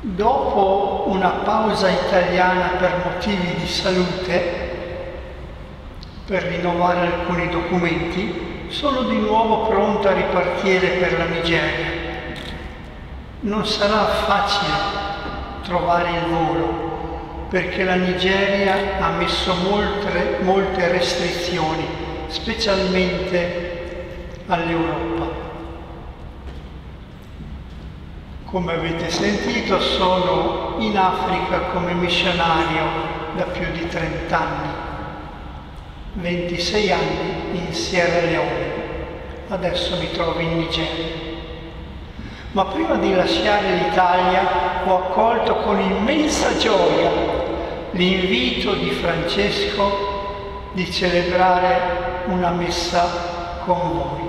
Dopo una pausa italiana per motivi di salute, per rinnovare alcuni documenti, sono di nuovo pronto a ripartire per la Nigeria. Non sarà facile trovare il volo, perché la Nigeria ha messo molte restrizioni, specialmente all'Europa. Come avete sentito, sono in Africa come missionario da più di 30 anni, 26 anni in Sierra Leone, adesso mi trovo in Nigeria. Ma prima di lasciare l'Italia ho accolto con immensa gioia l'invito di Francesco di celebrare una messa con voi.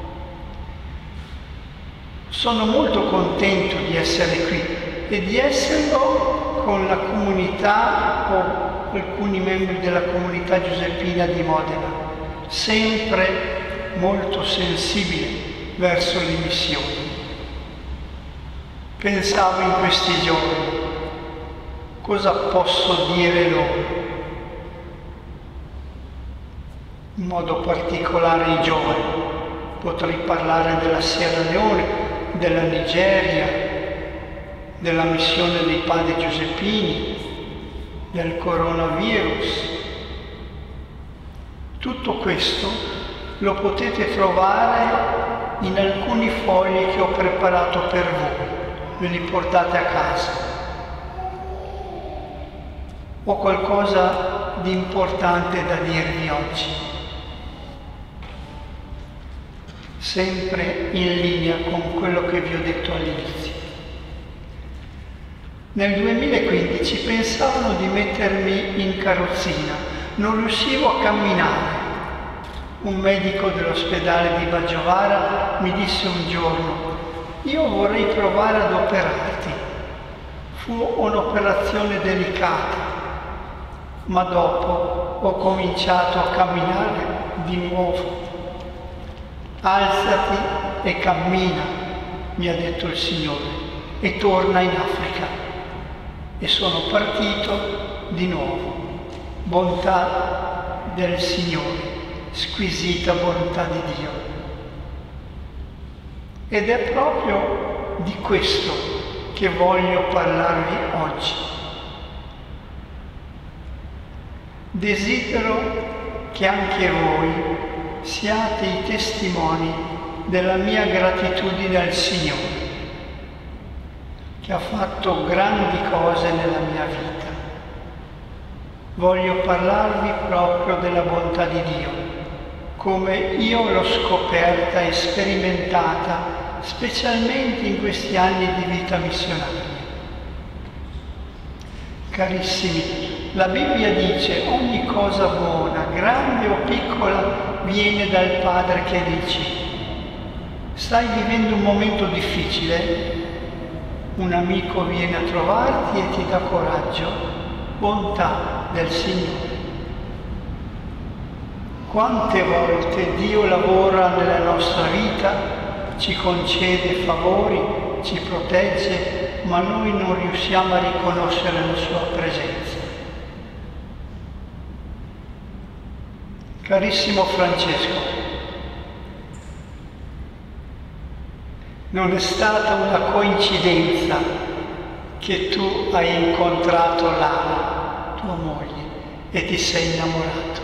Sono molto contento di essere qui e di esserlo con la comunità o alcuni membri della comunità giuseppina di Modena, sempre molto sensibile verso le missioni. Pensavo in questi giorni, cosa posso dire loro? In modo particolare ai giovani. Potrei parlare della Sierra Leone, della Nigeria, della missione dei padri giuseppini, del coronavirus. Tutto questo lo potete trovare in alcuni fogli che ho preparato per voi, ve li portate a casa. Ho qualcosa di importante da dirvi oggi. Sempre in linea con quello che vi ho detto all'inizio. Nel 2015 pensavano di mettermi in carrozzina, non riuscivo a camminare. Un medico dell'ospedale di Baggiovara mi disse un giorno: io vorrei provare ad operarti. Fu un'operazione delicata, ma dopo ho cominciato a camminare di nuovo. Alzati e cammina, mi ha detto il Signore, e torna in Africa. E sono partito di nuovo. Bontà del Signore, squisita bontà di Dio. Ed è proprio di questo che voglio parlarvi oggi. Desidero che anche voi siate i testimoni della mia gratitudine al Signore, che ha fatto grandi cose nella mia vita. Voglio parlarvi proprio della bontà di Dio, come io l'ho scoperta e sperimentata, specialmente in questi anni di vita missionaria. Carissimi, la Bibbia dice: ogni cosa buona, grande o piccola, viene dal Padre che è nei cieli. Stai vivendo un momento difficile? Un amico viene a trovarti e ti dà coraggio, bontà del Signore. Quante volte Dio lavora nella nostra vita, ci concede favori, ci protegge, ma noi non riusciamo a riconoscere la sua presenza. Carissimo Francesco, non è stata una coincidenza che tu hai incontrato Lara, tua moglie, e ti sei innamorato.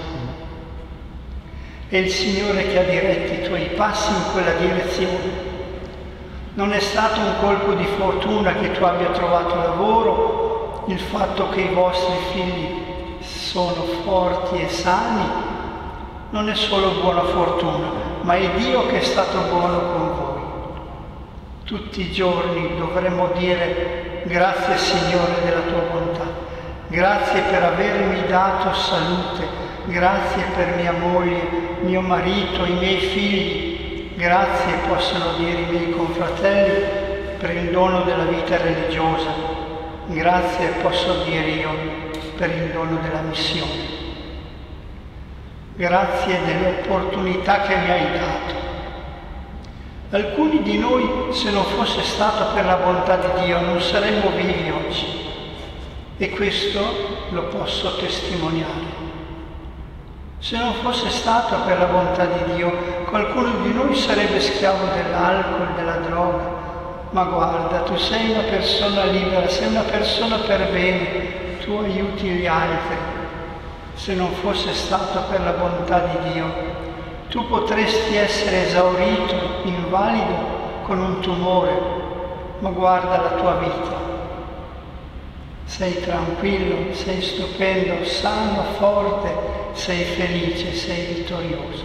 È il Signore che ha diretto i tuoi passi in quella direzione. Non è stato un colpo di fortuna che tu abbia trovato lavoro, il fatto che i vostri figli sono forti e sani. Non è solo buona fortuna, ma è Dio che è stato buono con voi. Tutti i giorni dovremmo dire: grazie Signore della tua bontà, grazie per avermi dato salute, grazie per mia moglie, mio marito, i miei figli, grazie possono dire i miei confratelli per il dono della vita religiosa, grazie posso dire io per il dono della missione. Grazie delle opportunità che mi hai dato. Alcuni di noi, se non fosse stato per la bontà di Dio, non saremmo vivi oggi. E questo lo posso testimoniare. Se non fosse stato per la bontà di Dio, qualcuno di noi sarebbe schiavo dell'alcol, della droga. Ma guarda, tu sei una persona libera, sei una persona per bene, tu aiuti gli altri. Se non fosse stato per la bontà di Dio, tu potresti essere esaurito, invalido, con un tumore, ma guarda la tua vita. Sei tranquillo, sei stupendo, sano, forte, sei felice, sei vittorioso.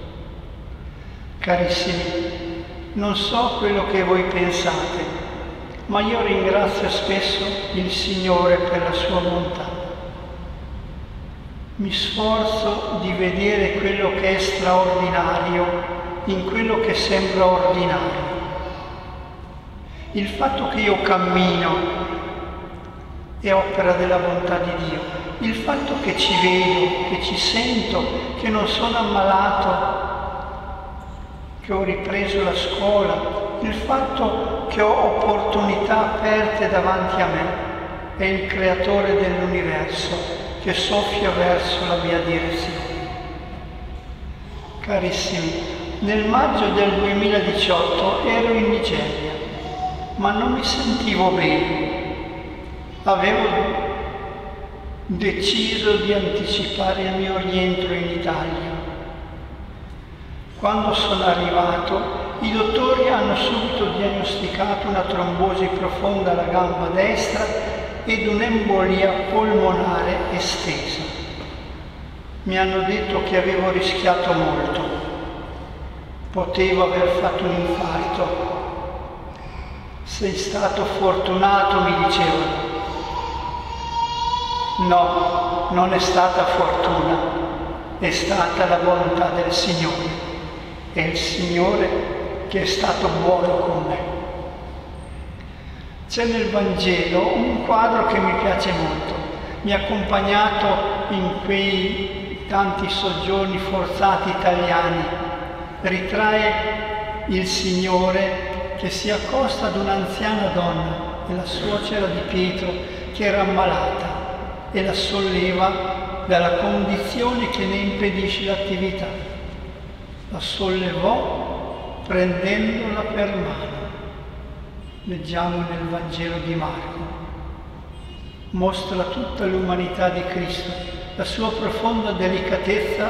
Carissimi, non so quello che voi pensate, ma io ringrazio spesso il Signore per la sua bontà. Mi sforzo di vedere quello che è straordinario in quello che sembra ordinario. Il fatto che io cammino è opera della bontà di Dio. Il fatto che ci vedo, che ci sento, che non sono ammalato, che ho ripreso la scuola, il fatto che ho opportunità aperte davanti a me, è il Creatore dell'universo che soffia verso la mia direzione. Carissimi, nel maggio del 2018 ero in Nigeria, ma non mi sentivo bene. Avevo deciso di anticipare il mio rientro in Italia. Quando sono arrivato, i dottori hanno subito diagnosticato una trombosi profonda alla gamba destra ed un'embolia polmonare estesa. Mi hanno detto che avevo rischiato molto. Potevo aver fatto un infarto. Sei stato fortunato, mi dicevano. No, non è stata fortuna, è stata la volontà del Signore. È il Signore che è stato buono con me. C'è nel Vangelo un quadro che mi piace molto. Mi ha accompagnato in quei tanti soggiorni forzati italiani. Ritrae il Signore che si accosta ad un'anziana donna, è la suocera di Pietro, che era ammalata, e la solleva dalla condizione che ne impedisce l'attività. La sollevò prendendola per mano. Leggiamo nel Vangelo di Marco. Mostra tutta l'umanità di Cristo, la sua profonda delicatezza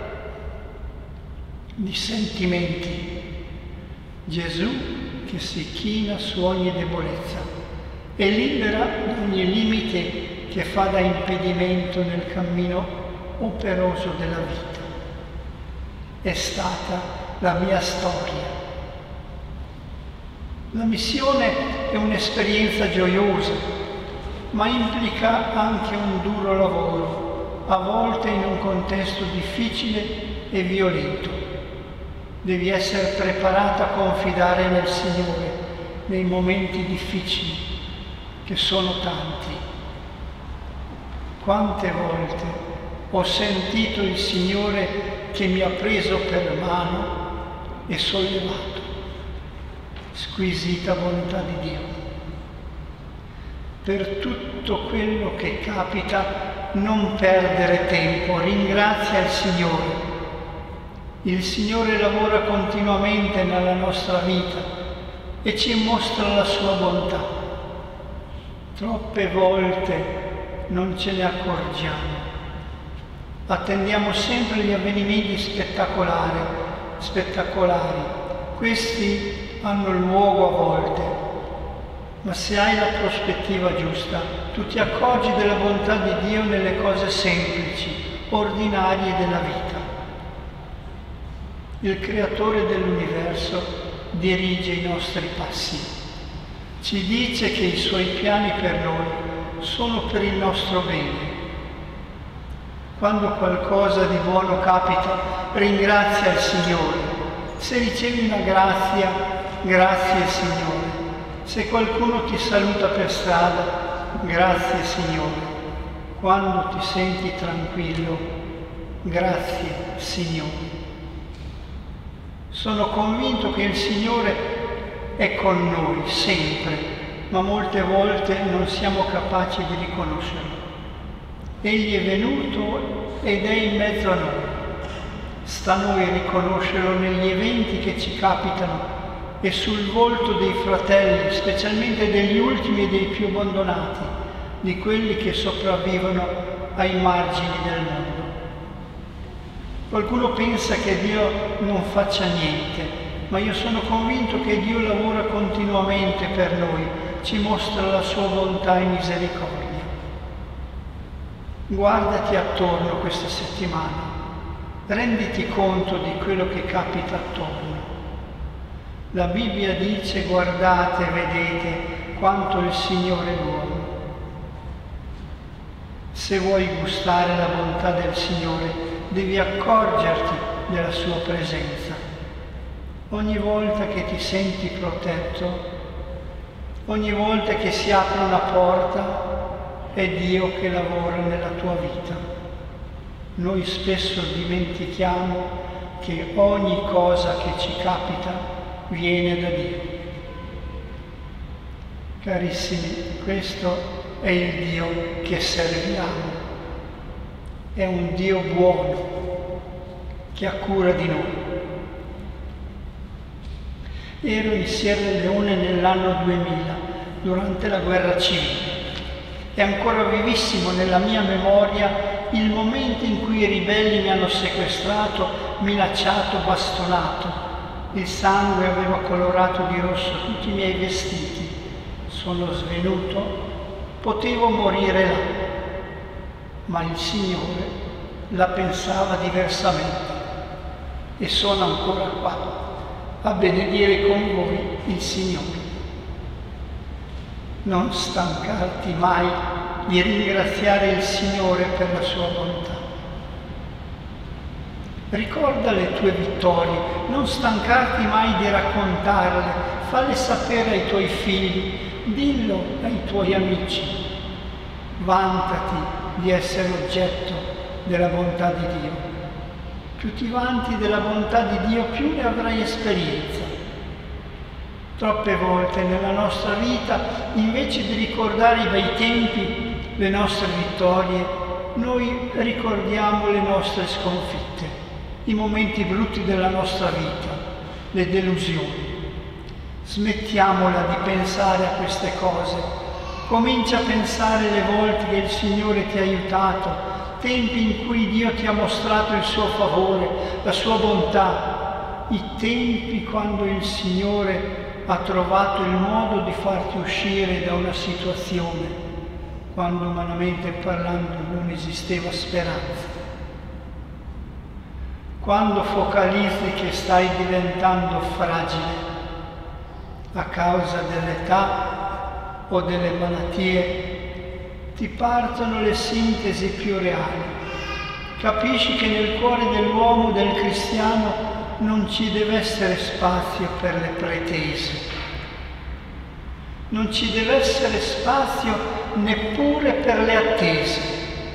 di sentimenti. Gesù che si china su ogni debolezza e libera da ogni limite che fa da impedimento nel cammino operoso della vita. È stata la mia storia. La missione è un'esperienza gioiosa, ma implica anche un duro lavoro, a volte in un contesto difficile e violento. Devi essere preparata a confidare nel Signore nei momenti difficili, che sono tanti. Quante volte ho sentito il Signore che mi ha preso per mano e sollevato. Squisita bontà di Dio. Per tutto quello che capita, non perdere tempo, ringrazia il Signore. Il Signore lavora continuamente nella nostra vita e ci mostra la sua bontà. Troppe volte non ce ne accorgiamo. Attendiamo sempre gli avvenimenti spettacolari. Questi hanno luogo a volte, ma se hai la prospettiva giusta, tu ti accorgi della bontà di Dio nelle cose semplici, ordinarie della vita. Il Creatore dell'universo dirige i nostri passi. Ci dice che i Suoi piani per noi sono per il nostro bene. Quando qualcosa di buono capita, ringrazia il Signore. Se ricevi una grazia, grazie Signore. Se qualcuno ti saluta per strada, grazie Signore. Quando ti senti tranquillo, grazie Signore. Sono convinto che il Signore è con noi sempre, ma molte volte non siamo capaci di riconoscerlo. Egli è venuto ed è in mezzo a noi. Sta a noi riconoscerlo negli eventi che ci capitano e sul volto dei fratelli, specialmente degli ultimi e dei più abbandonati, di quelli che sopravvivono ai margini del mondo. Qualcuno pensa che Dio non faccia niente, ma io sono convinto che Dio lavora continuamente per noi, ci mostra la sua bontà e misericordia. Guardati attorno questa settimana, renditi conto di quello che capita attorno. La Bibbia dice: guardate, vedete quanto il Signore è buono. Se vuoi gustare la bontà del Signore, devi accorgerti della sua presenza. Ogni volta che ti senti protetto, ogni volta che si apre una porta, è Dio che lavora nella tua vita. Noi spesso dimentichiamo che ogni cosa che ci capita viene da Dio. Carissimi, questo è il Dio che serviamo. È un Dio buono che ha cura di noi. Ero in Sierra Leone nell'anno 2000, durante la guerra civile. È ancora vivissimo nella mia memoria il momento in cui i ribelli mi hanno sequestrato, minacciato, bastonato. Il sangue aveva colorato di rosso tutti i miei vestiti. Sono svenuto, potevo morire là, ma il Signore la pensava diversamente e sono ancora qua a benedire con voi il Signore. Non stancarti mai di ringraziare il Signore per la sua bontà. Ricorda le tue vittorie, non stancarti mai di raccontarle, falle sapere ai tuoi figli, dillo ai tuoi amici. Vantati di essere oggetto della bontà di Dio. Più ti vanti della bontà di Dio, più ne avrai esperienza. Troppe volte nella nostra vita, invece di ricordare i bei tempi, le nostre vittorie, noi ricordiamo le nostre sconfitte, i momenti brutti della nostra vita, le delusioni. Smettiamola di pensare a queste cose. Comincia a pensare alle volte che il Signore ti ha aiutato, tempi in cui Dio ti ha mostrato il suo favore, la sua bontà, i tempi quando il Signore ha trovato il modo di farti uscire da una situazione, quando umanamente parlando non esisteva speranza. Quando focalizzi che stai diventando fragile a causa dell'età o delle malattie, ti partono le sintesi più reali. Capisci che nel cuore dell'uomo, del cristiano, non ci deve essere spazio per le pretese. Non ci deve essere spazio neppure per le attese,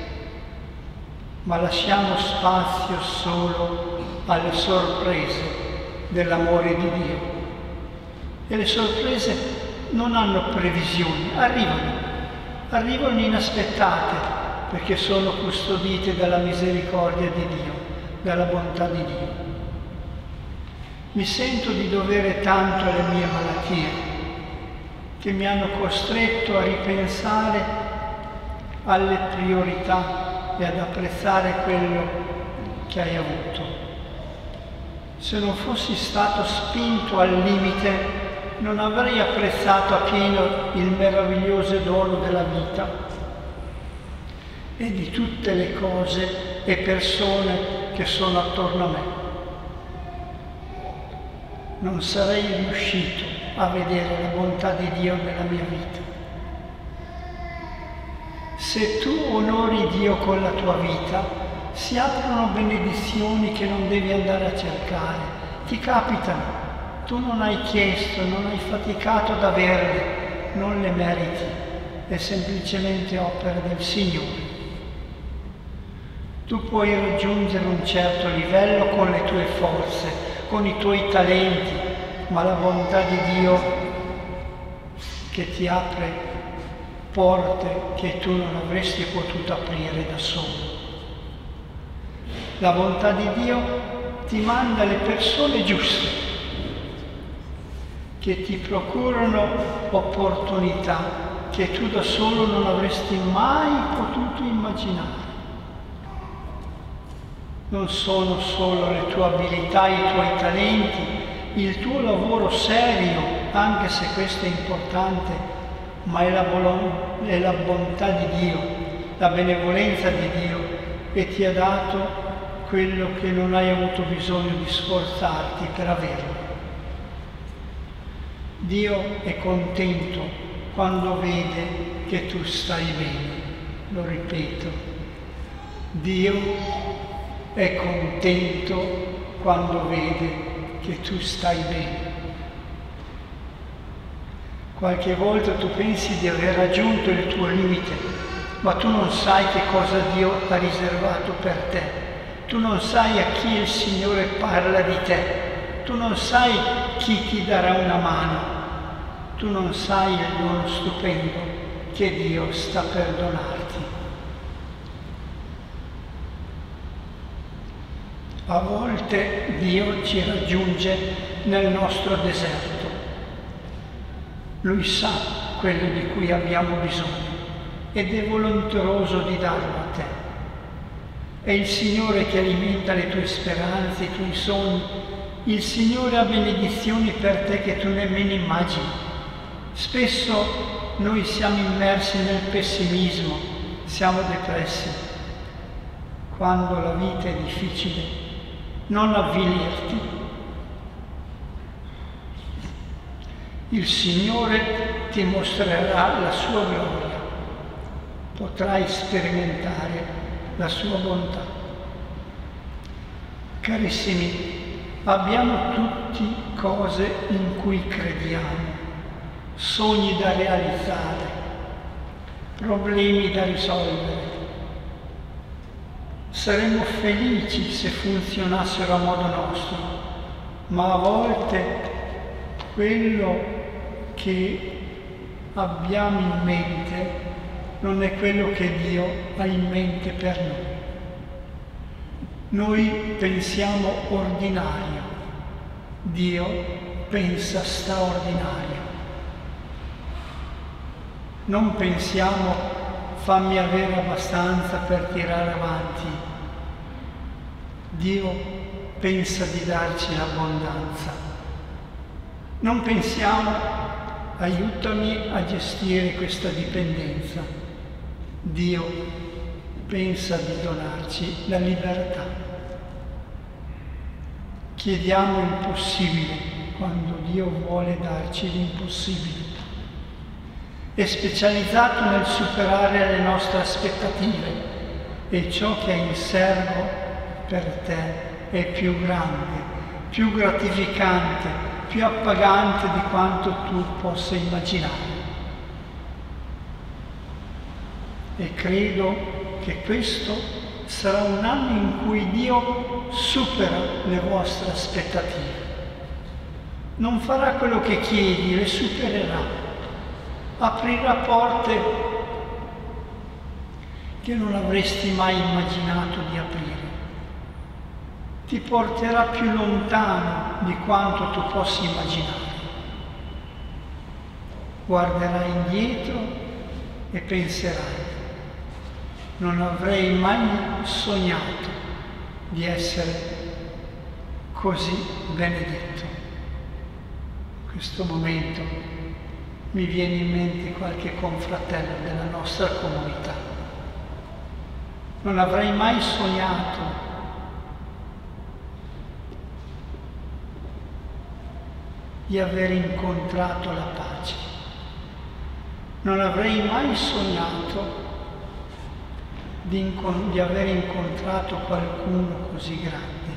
ma lasciamo spazio solo alle sorprese dell'amore di Dio. E le sorprese non hanno previsioni, arrivano inaspettate, perché sono custodite dalla misericordia di Dio, dalla bontà di Dio. Mi sento di dovere tanto alle mie malattie, che mi hanno costretto a ripensare alle priorità e ad apprezzare quello che hai avuto. Se non fossi stato spinto al limite, non avrei apprezzato appieno il meraviglioso dono della vita e di tutte le cose e persone che sono attorno a me. Non sarei riuscito a vedere la bontà di Dio nella mia vita. Se tu onori Dio con la tua vita, si aprono benedizioni che non devi andare a cercare, ti capitano. Tu non hai chiesto, non hai faticato ad averle, non le meriti, è semplicemente opera del Signore. Tu puoi raggiungere un certo livello con le tue forze, con i tuoi talenti, ma la bontà di Dio che ti apre porte che tu non avresti potuto aprire da solo. La bontà di Dio ti manda le persone giuste, che ti procurano opportunità che tu da solo non avresti mai potuto immaginare. Non sono solo le tue abilità, i tuoi talenti, il tuo lavoro serio, anche se questo è importante, ma è la bontà di Dio, la benevolenza di Dio che ti ha dato quello che non hai avuto bisogno di sforzarti per averlo. Dio è contento quando vede che tu stai bene, lo ripeto. Dio è contento quando vede che tu stai bene. Qualche volta tu pensi di aver raggiunto il tuo limite, ma tu non sai che cosa Dio ha riservato per te. Tu non sai a chi il Signore parla di te. Tu non sai chi ti darà una mano. Tu non sai il dono stupendo che Dio sta per donarti. A volte Dio ci raggiunge nel nostro deserto. Lui sa quello di cui abbiamo bisogno ed è volenteroso di darlo a te. È il Signore che alimenta le tue speranze, i tuoi sogni. Il Signore ha benedizioni per te che tu nemmeno immagini. Spesso noi siamo immersi nel pessimismo, siamo depressi. Quando la vita è difficile, non avvilirti. Il Signore ti mostrerà la sua gloria. Potrai sperimentare la sua bontà. Carissimi, abbiamo tutti cose in cui crediamo. Sogni da realizzare, problemi da risolvere. Saremmo felici se funzionassero a modo nostro, ma a volte quello che abbiamo in mente non è quello che Dio ha in mente per noi. Noi pensiamo ordinario, Dio pensa straordinario. Non pensiamo fammi avere abbastanza per tirare avanti. Dio pensa di darci l'abbondanza. Non pensiamo aiutami a gestire questa dipendenza. Dio pensa di donarci la libertà. Chiediamo il possibile quando Dio vuole darci l'impossibile. È specializzato nel superare le nostre aspettative e ciò che è in serbo per te è più grande, più gratificante, più appagante di quanto tu possa immaginare. E credo che questo sarà un anno in cui Dio supera le vostre aspettative. Non farà quello che chiedi, le supererà. Aprirà porte che non avresti mai immaginato di aprire. Ti porterà più lontano di quanto tu possa immaginare. Guarderai indietro e penserai: non avrei mai sognato di essere così benedetto. In questo momento mi viene in mente qualche confratello della nostra comunità. Non avrei mai sognato di aver incontrato la pace. Non avrei mai sognato di aver incontrato qualcuno così grande.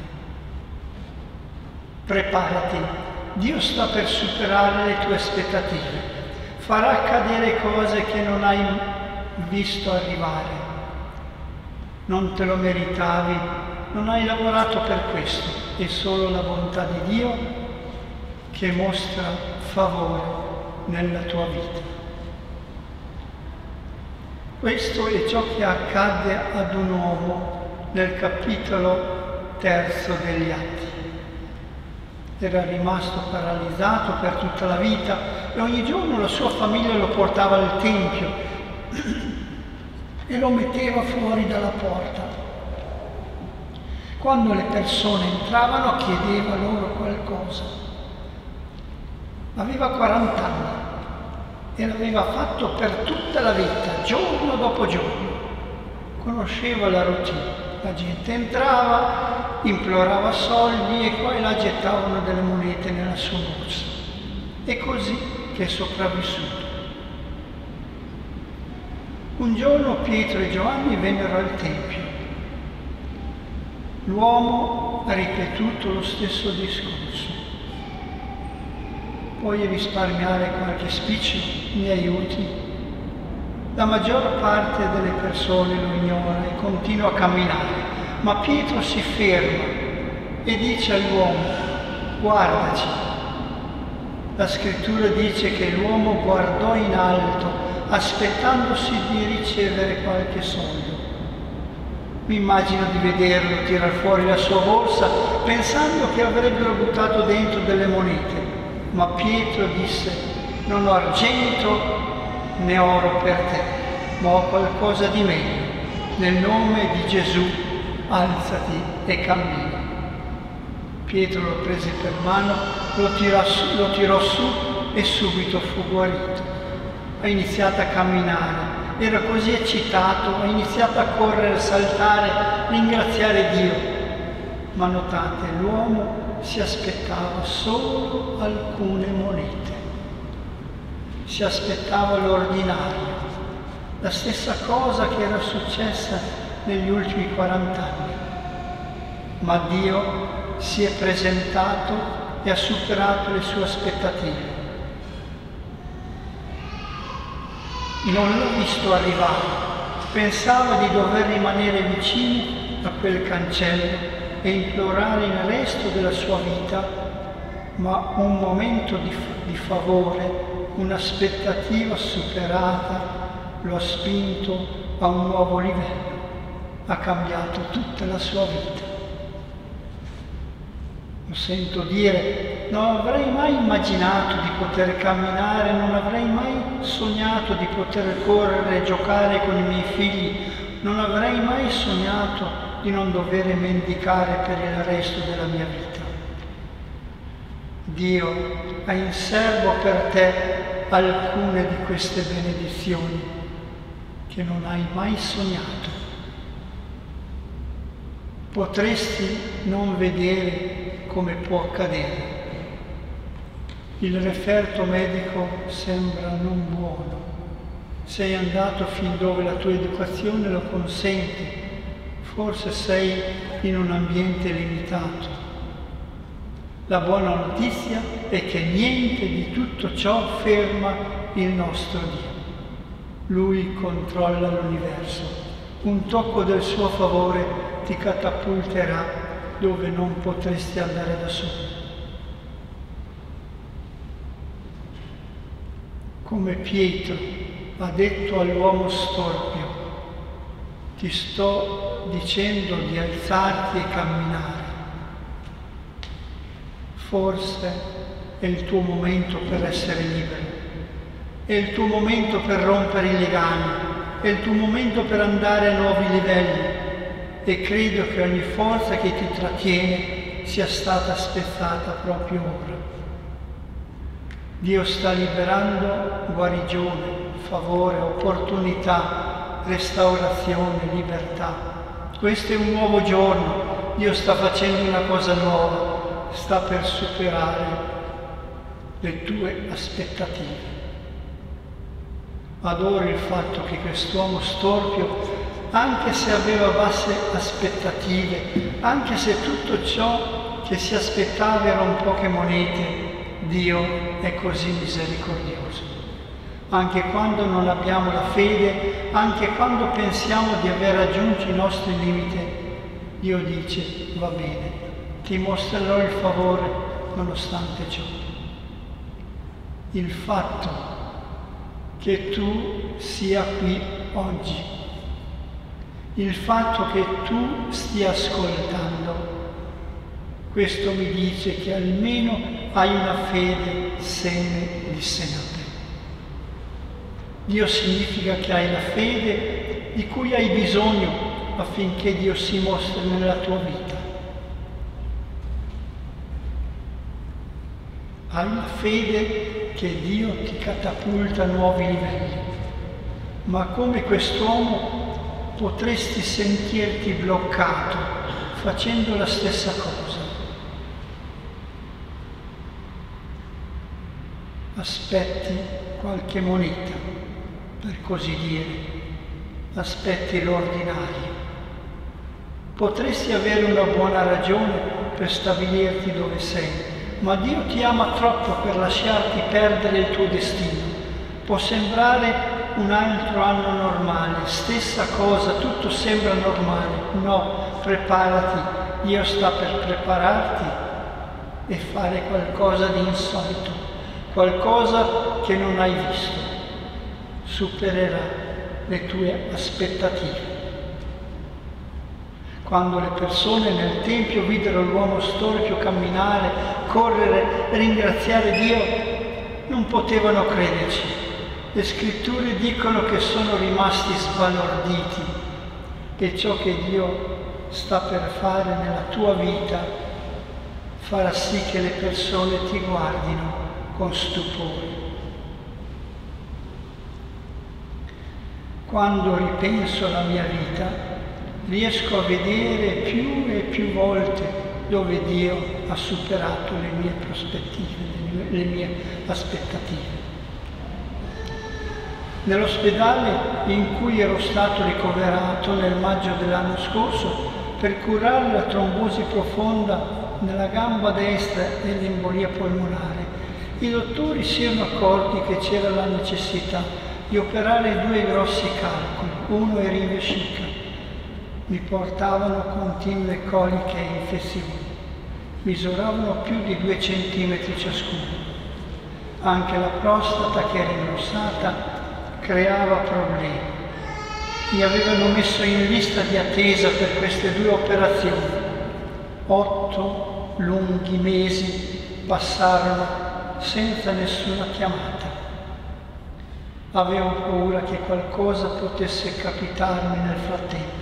Preparati, Dio sta per superare le tue aspettative. Farà accadere cose che non hai visto arrivare. Non te lo meritavi, non hai lavorato per questo, è solo la bontà di Dio che mostra favore nella tua vita. Questo è ciò che accadde ad un uomo nel capitolo 3 degli Atti. Era rimasto paralizzato per tutta la vita e ogni giorno la sua famiglia lo portava al Tempio e lo metteva fuori dalla porta. Quando le persone entravano chiedeva loro qualcosa. Aveva 40 anni e l'aveva fatto per tutta la vita, giorno dopo giorno. Conosceva la routine. La gente entrava, implorava soldi e qua e là gettavano delle monete nella sua borsa. È così che è sopravvissuto. Un giorno Pietro e Giovanni vennero al Tempio. L'uomo ha ripetuto lo stesso discorso. Puoi risparmiare qualche spiccio? Mi aiuti? La maggior parte delle persone lo ignora e continua a camminare, ma Pietro si ferma e dice all'uomo: guardaci. La scrittura dice che l'uomo guardò in alto, aspettandosi di ricevere qualche soldo. Mi immagino di vederlo tirar fuori la sua borsa pensando che avrebbero buttato dentro delle monete, ma Pietro disse: non ho argento né oro per te, ma ho qualcosa di meglio. Nel nome di Gesù, alzati e cammina. Pietro lo prese per mano, lo tirò su e subito fu guarito. Ha iniziato a camminare, era così eccitato, ha iniziato a correre, a saltare, ringraziare Dio. Ma notate, l'uomo si aspettava solo alcune monete. Si aspettava l'ordinario, la stessa cosa che era successa negli ultimi 40 anni. Ma Dio si è presentato e ha superato le sue aspettative. Non l'ho visto arrivare, pensava di dover rimanere vicino a quel cancello e implorare il resto della sua vita, ma un momento di favore, un'aspettativa superata lo ha spinto a un nuovo livello, ha cambiato tutta la sua vita. Lo sento dire: non avrei mai immaginato di poter camminare, non avrei mai sognato di poter correre e giocare con i miei figli, non avrei mai sognato di non dover mendicare per il resto della mia vita. Dio ha in serbo per te alcune di queste benedizioni che non hai mai sognato. Potresti non vedere come può accadere. Il referto medico sembra non buono. Sei andato fin dove la tua educazione lo consente. Forse sei in un ambiente limitato. La buona notizia è che niente di tutto ciò ferma il nostro Dio. Lui controlla l'universo. Un tocco del suo favore ti catapulterà dove non potresti andare da solo. Come Pietro ha detto all'uomo storpio: ti sto dicendo di alzarti e camminare. Forse è il tuo momento per essere libero, è il tuo momento per rompere i legami, è il tuo momento per andare a nuovi livelli, e credo che ogni forza che ti trattiene sia stata spezzata proprio ora. Dio sta liberando guarigione, favore, opportunità, restaurazione, libertà. Questo è un nuovo giorno, Dio sta facendo una cosa nuova. Sta per superare le tue aspettative. Adoro il fatto che quest'uomo storpio, anche se aveva basse aspettative, anche se tutto ciò che si aspettava erano poche monete, Dio è così misericordioso. Anche quando non abbiamo la fede, anche quando pensiamo di aver raggiunto i nostri limiti, Dio dice, va bene, ti mostrerò il favore nonostante ciò. Il fatto che tu sia qui oggi, il fatto che tu stia ascoltando, questo mi dice che almeno hai una fede seme di senape. Dio significa che hai la fede di cui hai bisogno affinché Dio si mostri nella tua vita. Hai la fede che Dio ti catapulta a nuovi livelli, ma come quest'uomo potresti sentirti bloccato facendo la stessa cosa. Aspetti qualche moneta, per così dire, aspetti l'ordinario. Potresti avere una buona ragione per stabilirti dove sei, ma Dio ti ama troppo per lasciarti perdere il tuo destino. Può sembrare un altro anno normale, stessa cosa, tutto sembra normale. No, preparati, Dio sta per prepararti e fare qualcosa di insolito, qualcosa che non hai visto. Supererà le tue aspettative. Quando le persone nel Tempio videro l'uomo storpio camminare, correre, ringraziare Dio, non potevano crederci. Le scritture dicono che sono rimasti sbalorditi e ciò che Dio sta per fare nella tua vita farà sì che le persone ti guardino con stupore. Quando ripenso alla mia vita, riesco a vedere più e più volte dove Dio ha superato le mie prospettive, le mie aspettative. Nell'ospedale in cui ero stato ricoverato nel maggio dell'anno scorso per curare la trombosi profonda nella gamba destra e l'embolia polmonare, i dottori si erano accorti che c'era la necessità di operare 2 grossi calcoli, uno era in vescica. Mi portavano continue coliche e infezioni, misuravano più di 2 centimetri ciascuno. Anche la prostata, che era ingrossata, creava problemi. Mi avevano messo in lista di attesa per queste 2 operazioni. 8 lunghi mesi passarono senza nessuna chiamata. Avevo paura che qualcosa potesse capitarmi nel frattempo.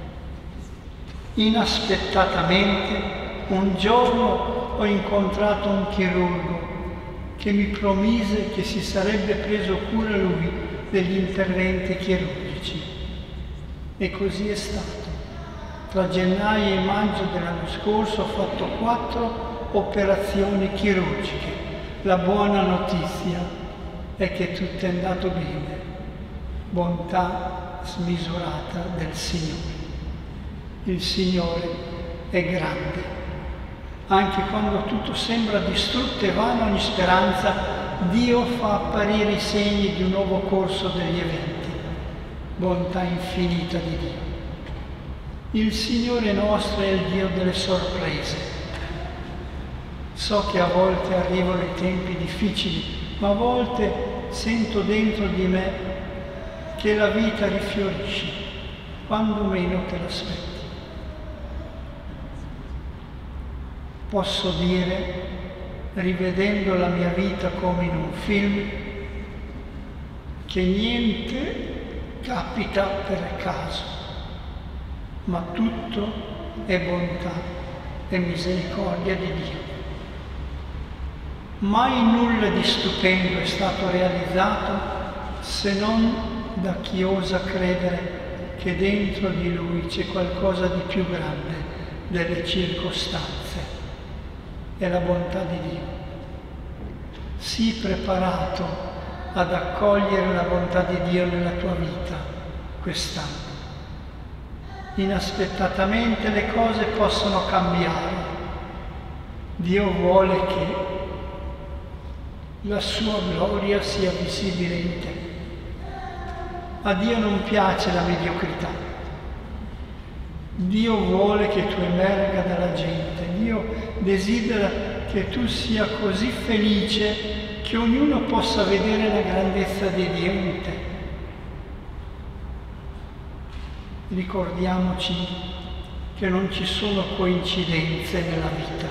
Inaspettatamente, un giorno ho incontrato un chirurgo che mi promise che si sarebbe preso cura lui degli interventi chirurgici. E così è stato. Tra gennaio e maggio dell'anno scorso ho fatto 4 operazioni chirurgiche. La buona notizia è che tutto è andato bene. Bontà smisurata del Signore. Il Signore è grande. Anche quando tutto sembra distrutto e vano ogni speranza, Dio fa apparire i segni di un nuovo corso degli eventi. Bontà infinita di Dio. Il Signore nostro è il Dio delle sorprese. So che a volte arrivano i tempi difficili, ma a volte sento dentro di me che la vita rifiorisce quando meno te l'aspetti. Posso dire, rivedendo la mia vita come in un film, che niente capita per caso, ma tutto è bontà e misericordia di Dio. Mai nulla di stupendo è stato realizzato se non da chi osa credere che dentro di lui c'è qualcosa di più grande delle circostanze. È la bontà di Dio. Sii preparato ad accogliere la bontà di Dio nella tua vita quest'anno. Inaspettatamente le cose possono cambiare. Dio vuole che la sua gloria sia visibile in te. A Dio non piace la mediocrità. Dio vuole che tu emerga dalla gente, Dio desidera che tu sia così felice che ognuno possa vedere la grandezza di Dio in te. Ricordiamoci che non ci sono coincidenze nella vita,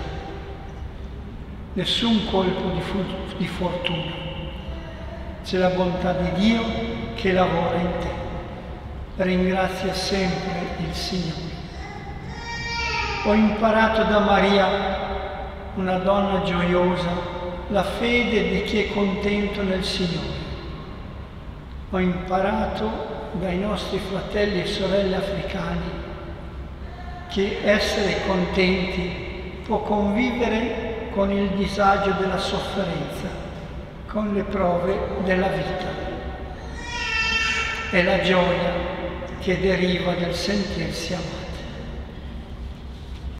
nessun colpo di fortuna, c'è la bontà di Dio che lavora in te. Ringrazia sempre il Signore. Ho imparato da Maria, una donna gioiosa, la fede di chi è contento nel Signore. Ho imparato dai nostri fratelli e sorelle africani che essere contenti può convivere con il disagio della sofferenza, con le prove della vita. È la gioia che deriva dal sentirsi amati.